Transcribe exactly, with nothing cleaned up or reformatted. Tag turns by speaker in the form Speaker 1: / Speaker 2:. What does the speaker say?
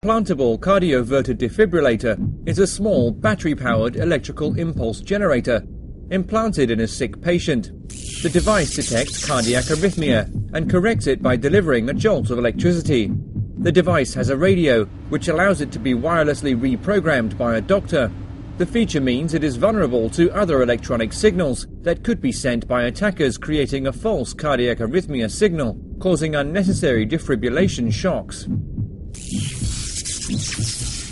Speaker 1: Implantable cardioverter defibrillator is a small battery-powered electrical impulse generator implanted in a sick patient. The device detects cardiac arrhythmia and corrects it by delivering a jolt of electricity. The device has a radio, which allows it to be wirelessly reprogrammed by a doctor. The feature means it is vulnerable to other electronic signals that could be sent by attackers, creating a false cardiac arrhythmia signal, causing unnecessary defibrillation shocks.